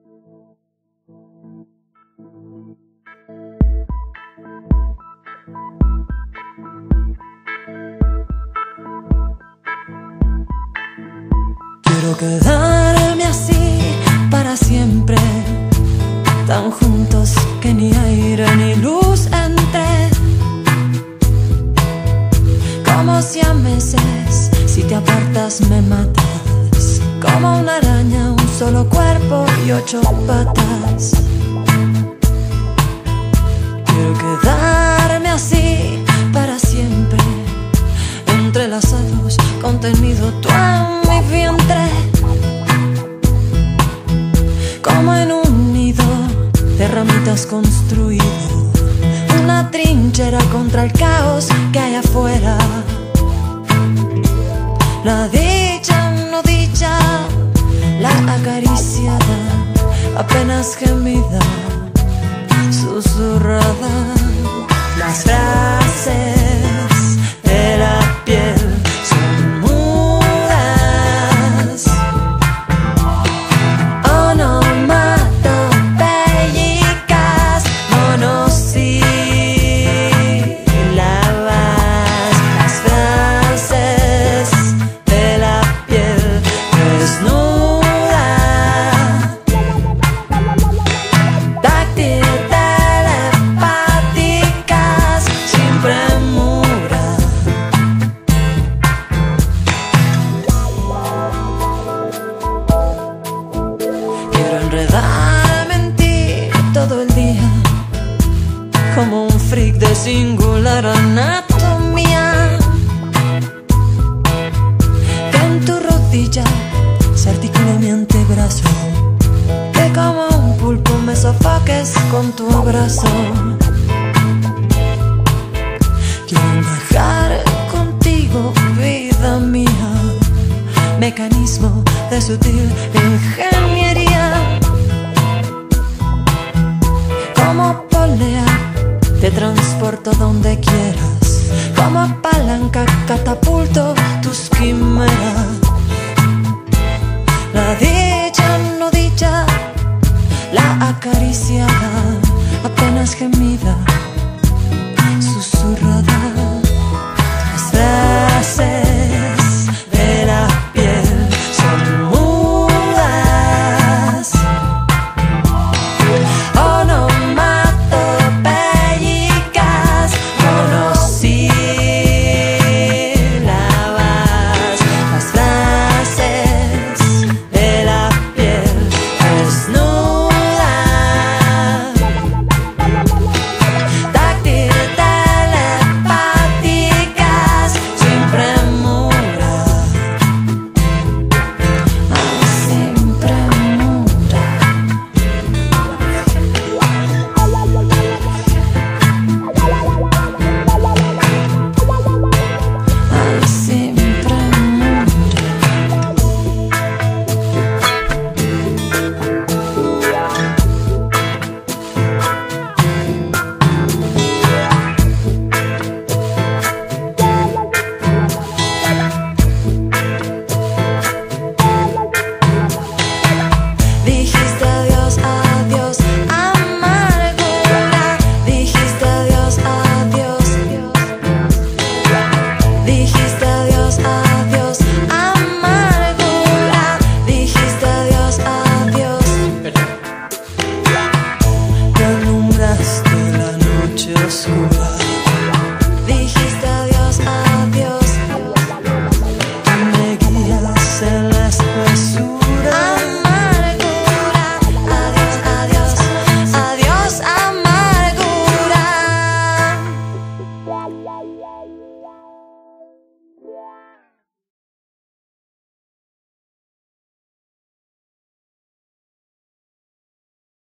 Quiero quedarme así para siempre, tan juntos que ni aire ni luz entre. Como siameses, si te apartas me matas. Como una araña, un solo cuerpo y 8 patas. Quiero quedarme así para siempre, entrelazados, contenido tú en mi vientre. Como en un nido de ramitas construido, una trinchera contra el caos que hay afuera. La dicha no dicha, la acariciada, apenas gemida, susurrada. Las frases de la piel son mudas, onomatopéyicas, monosílabas. Las frases de la piel desnuda, táctil, telepáticas, sin premura. Quiero enredarme en ti todo el día, como un freak de singular anatomía. Que en tu rodilla se articule mi antebrazo, que como un pulpo me sofoques con tu abrazo. Quiero viajar contigo, vida mía, mecanismo de sutil ingeniería. Como polea te transporto donde quieras, como palanca catapulto tus quimeras. La dicha no dicha, la acariciada, apenas gemida, susurrada. Las frases de la piel son mudas, onomatopéyicas, monosílabas. Las frases de la piel desnuda, táctil, telepáticas, sin premura. Sin premura. Sin premura. Dijiste adiós, adiós, amargura. Dijiste adiós, adiós. Dijiste adiós, adiós, amargura. Dijiste adiós, adiós. Que alumbraste la noche oscura. Dijiste